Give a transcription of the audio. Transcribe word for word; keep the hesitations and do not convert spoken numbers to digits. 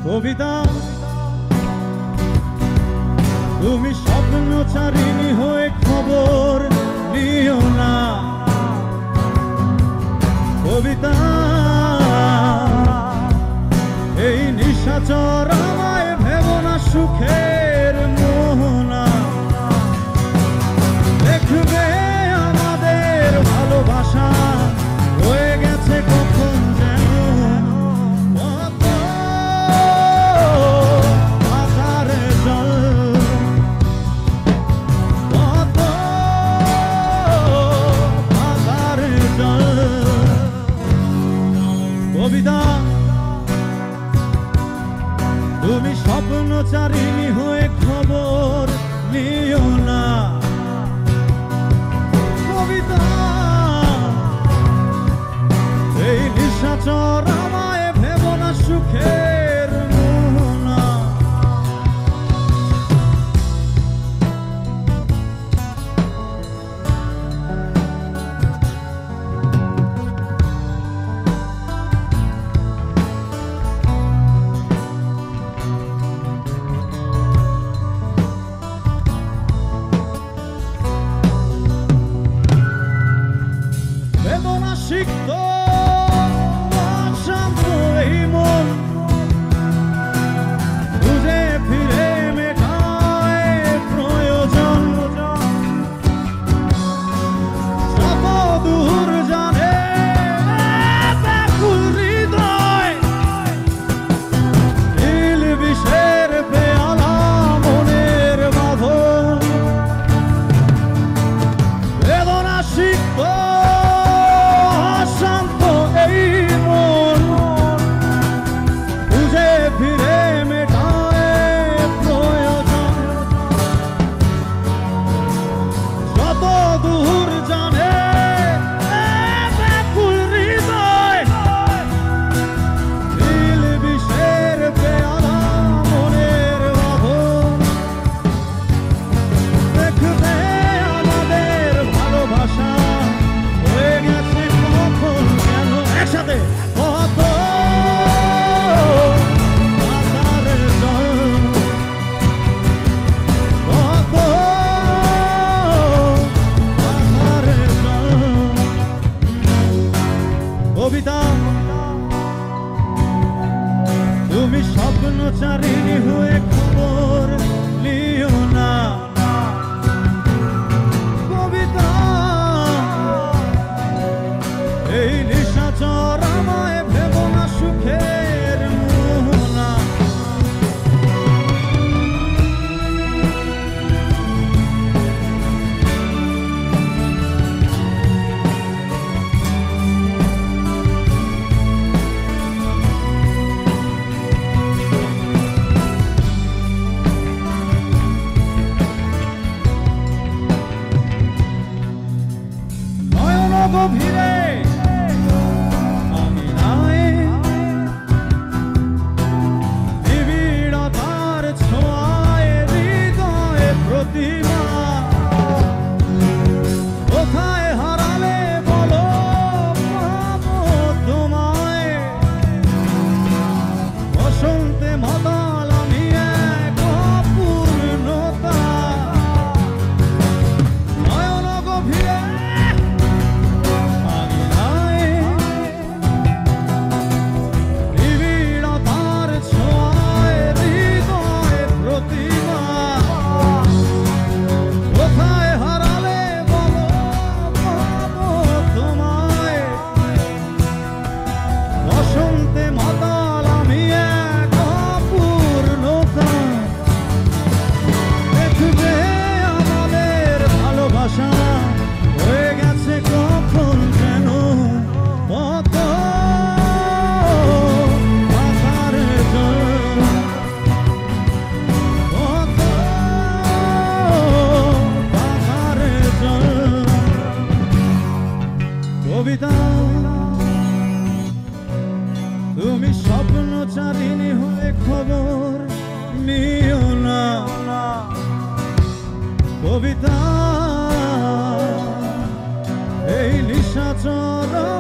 কবিতা তুমি স্বপ্নচারিণী হয়ে খবর নিও না। কবিতা এই নিশাচর আমায় ভেবো না সুখের মোহনা। দেখবে আমাদের ভালোবাসা হয়ে গেছে কখন যেন কত আকারে জল, কত আকারে জল। কবিতা তুমি স্বপ্নচারিণী হয়ে খবর নিও না। কবিতা এই নিশাচর আমায় ভেবো না সুখের মোহনা। বেদনা সিক্ত অশান্ত এই মন খুঁজে ফিরে মেটায় প্রয়োজন। যত দূর জানে ব্যাকুল হৃদয়, নীল বিষের পেয়ালা মনের বাঁধন। বেদনা সিক্ত শান্ত এই মন খুঁজে ফিরে মেটায় প্রয়োজন। যত দূর জানে ব্যাকুল হৃদয়, নীল বিষের পেয়ালা মনের বাঁধন। দেখবে আমাদের ভালোবাসা হয়ে গেছে কখন যেন একসাথে কত আকারে জল, কত আকারে জল। কবিতা তুমি স্বপ্নচারিণী হয়ে খবর নিও না। কবিতা এই নিশাচর আমায় ভেবো না সুখের মোহনা। নয়ন গভীরে আমি নাই, নিবিড়তার ছোঁয়ায় হৃদয়ে প্রতিমা। কোথায় হারালে বলো পাবো তোমায়, বসন্তে মাতাল আমি এক অপূর্ণতা। নয়ন গভীরে আমি নাই, নিবিড়তার ছোঁয়ায় হৃদয়ে প্রতিমা। কোথায় হারালে বলো পাবো তোমায়, বসন্তে মাতাল আমি এক অপূর্ণতা। দেখবে আমাদের ভালোবাসা হয়ে গেছে কখন যেন কত আকারে জল, কত আকারে জল। কবিতা তুমি স্বপ্নচারিণী হয়ে খবর নিও না। কবিতা এই নিশাচর